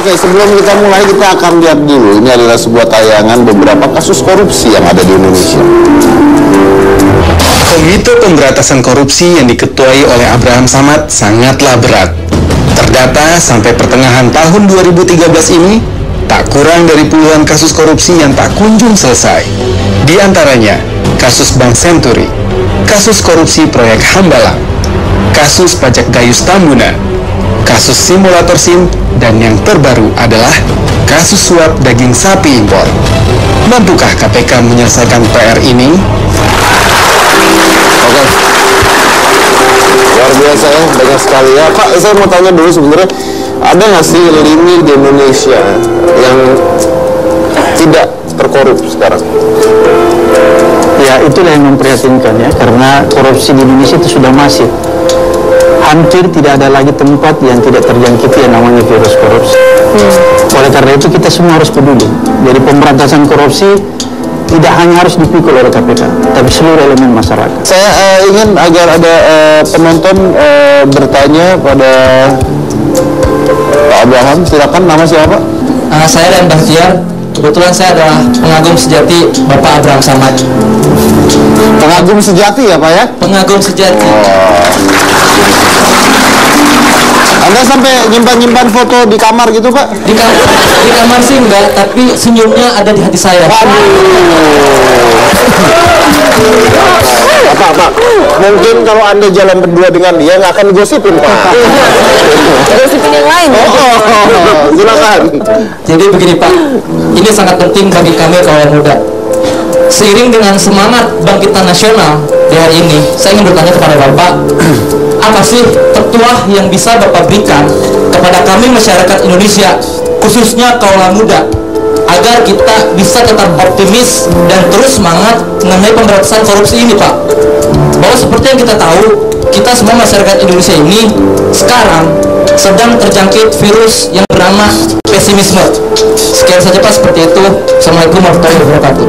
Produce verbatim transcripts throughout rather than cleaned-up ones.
Oke, sebelum kita mulai, kita akan lihat dulu. Ini adalah sebuah tayangan beberapa kasus korupsi yang ada di Indonesia. Komite Pemberantasan Korupsi yang diketuai oleh Abraham Samad sangatlah berat. Terdata sampai pertengahan tahun dua ribu tiga belas ini, tak kurang dari puluhan kasus korupsi yang tak kunjung selesai. Di antaranya, kasus Bank Senturi, kasus korupsi proyek Hambalang, kasus pajak Gayus Tambunan, kasus simulator SIM, dan yang terbaru adalah kasus suap daging sapi impor. Mampukah K P K menyelesaikan P R ini? Oke, luar biasa ya, banyak sekali ya. Pak, saya mau tanya dulu sebenarnya, ada nggak sih lini di Indonesia yang tidak terkorup sekarang? Ya, itulah yang memprihatinkan ya, karena korupsi di Indonesia itu sudah masif. Hampir tidak ada lagi tempat yang tidak terjangkiti yang namanya virus korupsi. Hmm. Oleh karena itu kita semua harus peduli. Jadi pemberantasan korupsi tidak hanya harus dipikul oleh K P K, tapi seluruh elemen masyarakat. Saya uh, ingin agar ada uh, penonton uh, bertanya pada Pak Abraham. Silakan, nama siapa? Uh, saya dan Bahtiar. Kebetulan saya adalah pengagum sejati Bapak Abraham Samad. Pengagum sejati ya Pak ya? Pengagum sejati. Oh. Anda sampai nyimpan-nyimpan foto di kamar gitu Pak? Di kamar, di kamar sih enggak, tapi senyumnya ada di hati saya. Waduh. Pak, Pak, mungkin kalau Anda jalan berdua dengan dia nggak akan gosipin Pak. Gosipin yang lain. Oh, silakan. Jadi begini Pak, ini sangat penting bagi kami kawan muda. Seiring dengan semangat bangkitan nasional di hari ini, saya ingin bertanya kepada Bapak, apa sih petuah yang bisa Bapak berikan kepada kami masyarakat Indonesia, khususnya kaum muda, agar kita bisa tetap optimis dan terus semangat mengenai pemberantasan korupsi ini Pak? Bahwa seperti yang kita tahu, kita semua masyarakat Indonesia ini sekarang sedang terjangkit virus yang bernama pesimisme. Sekian saja Pak, seperti itu. Assalamualaikum warahmatullahi wabarakatuh.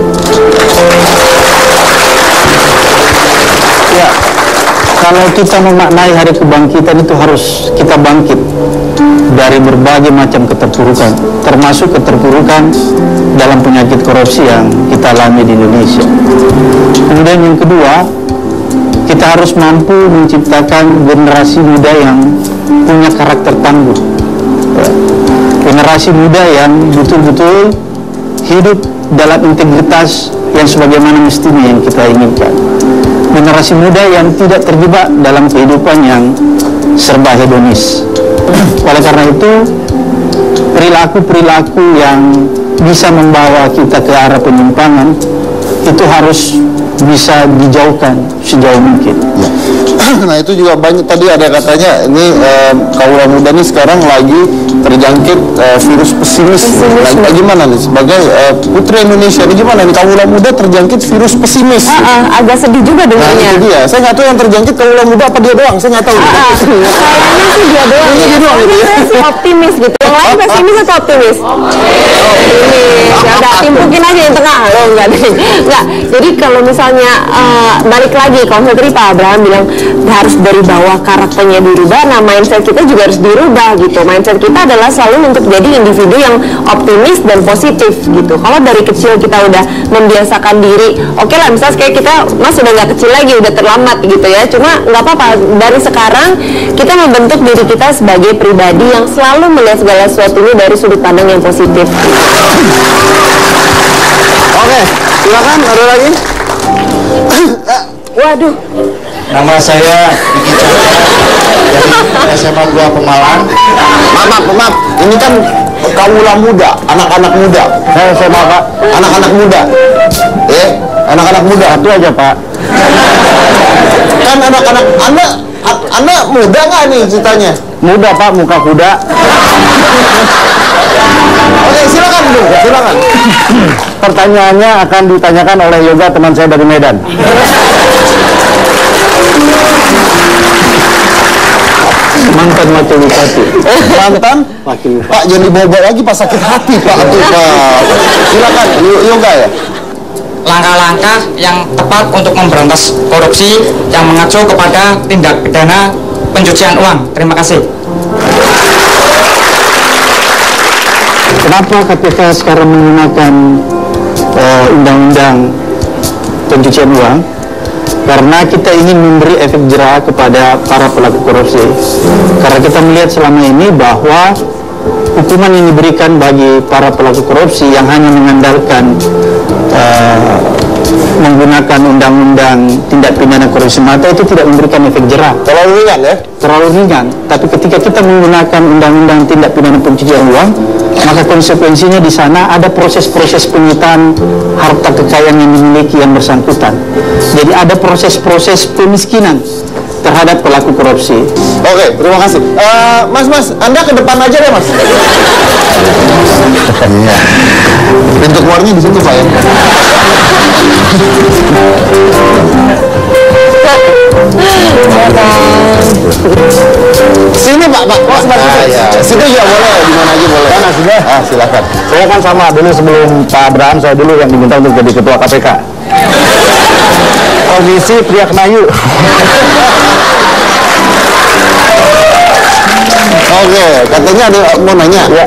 Ya, kalau kita memaknai hari kebangkitan itu harus kita bangkit dari berbagai macam keterpurukan, termasuk keterpurukan dalam penyakit korupsi yang kita alami di Indonesia. Kemudian yang kedua, kita harus mampu menciptakan generasi muda yang punya karakter tangguh, ya. Generasi muda yang betul-betul hidup dalam integritas yang sebagaimana mestinya yang kita inginkan. Generasi muda yang tidak terjebak dalam kehidupan yang serba hedonis. Oleh karena itu, perilaku-perilaku yang bisa membawa kita ke arah penyimpangan itu harus bisa dijauhkan sejauh mungkin. Nah itu juga banyak, tadi ada katanya ini eh, kaula muda nih sekarang lagi terjangkit eh, virus pesimis. Nah, gimana nih sebagai eh, putri Indonesia ini, gimana nih kaula muda terjangkit virus pesimis? Uh, uh, agak sedih juga dengannya. Nah itu dia, saya nggak tahu yang terjangkit kaula muda apa dia doang, saya nggak tahu. Uh, uh, kayaknya sih dia doang. Dia Ya. doang gitu ya. Saya sih optimis gitu. Yang lain pesimis atau optimis? Optimis. Ya udah timpukin aja yang tengah. Oh enggak deh. Enggak. Jadi kalau misalnya uh, balik lagi, kalau tadi Pak Abraham bilang harus dari bawah karakternya dirubah, nah mindset kita juga harus dirubah gitu. Mindset kita adalah selalu untuk jadi individu yang optimis dan positif gitu. Kalau dari kecil kita udah membiasakan diri, oke okay lah, misalnya kayak kita mas udah nggak kecil lagi, udah terlambat gitu ya, cuma nggak apa-apa, dari sekarang kita membentuk diri kita sebagai pribadi yang selalu melihat segala sesuatunya dari sudut pandang yang positif. Oke, silakan, ada lagi? Waduh. Nama saya Diki Chandra dari S M A dua Pemalang. Maaf, maaf, ini kan kaula muda, anak-anak muda. Saya saya Pak, Anak-anak muda. Eh, anak-anak muda. satu aja Pak. Kan anak-anak, anda, anda muda nggak nih ceritanya? Muda Pak, muka kuda. Oke, silakan Bu, silakan. Pertanyaannya akan ditanyakan oleh Yoga, teman saya dari Medan. Mantan wakil bupati. Oh, mantan? Wakil bupati. Pak, jangan dibawa lagi pas sakit hati Pak. Aduh, Pak. Silakan, Yoga ya. Langkah-langkah yang tepat untuk memberantas korupsi yang mengacu kepada tindak pidana pencucian uang. Terima kasih. Kenapa K P K sekarang menggunakan uh, undang-undang pencucian uang? Karena kita ingin memberi efek jera kepada para pelaku korupsi. Karena kita melihat selama ini bahwa hukuman yang diberikan bagi para pelaku korupsi yang hanya mengandalkan uh, menggunakan undang-undang tindak pidana korupsi semata itu tidak memberikan efek jera. Terlalu ringan ya? Terlalu ringan. Tapi ketika kita menggunakan undang-undang tindak pidana pencucian uang, maka konsekuensinya di sana ada proses-proses penyitaan harta kekayaan yang dimiliki yang bersangkutan. Jadi ada proses-proses pemiskinan terhadap pelaku korupsi. Oke, terima kasih. Uh, mas, Mas, Anda ke depan aja deh, Mas. Iya. Pintu keluarnya di situ, Pak ya. Sini, Pak, Pak. Mas, Mas, ah, ya. Situ juga boleh, di mana aja boleh. Mana sudah? Ah, silakan. Saya kan sama dulu sebelum Pak Abraham, saya dulu yang diminta untuk jadi ketua K P K. Komisi Priak Nayu. Oke, katanya ada mau nanya. Ya.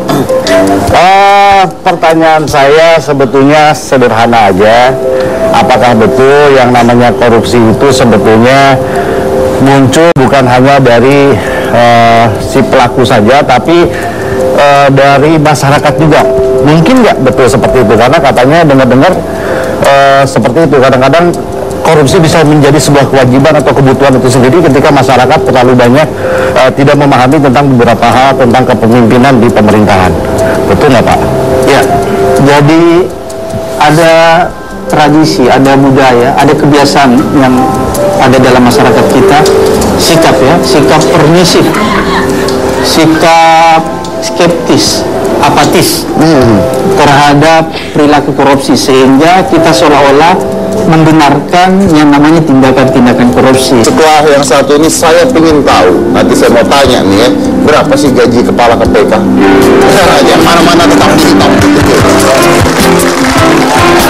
Uh, pertanyaan saya sebetulnya sederhana aja. Apakah betul yang namanya korupsi itu sebetulnya muncul bukan hanya dari uh, si pelaku saja, tapi uh, dari masyarakat juga? Mungkin nggak betul seperti itu? Karena katanya dengar-dengar uh, seperti itu. Kadang-kadang korupsi bisa menjadi sebuah kewajiban atau kebutuhan itu sendiri ketika masyarakat terlalu banyak uh, tidak memahami tentang beberapa hal tentang kepemimpinan di pemerintahan. Betul nggak Pak? Ya, jadi ada tradisi, ada budaya, ada kebiasaan yang ada dalam masyarakat kita, sikap ya, sikap permisif, sikap skeptis, apatis hmm. terhadap perilaku korupsi, sehingga kita seolah-olah membenarkan yang namanya tindakan-tindakan korupsi. Setelah yang satu ini saya ingin tahu, nanti saya mau tanya nih ya, berapa sih gaji kepala K P K? Benar aja, mana-mana tetap di top.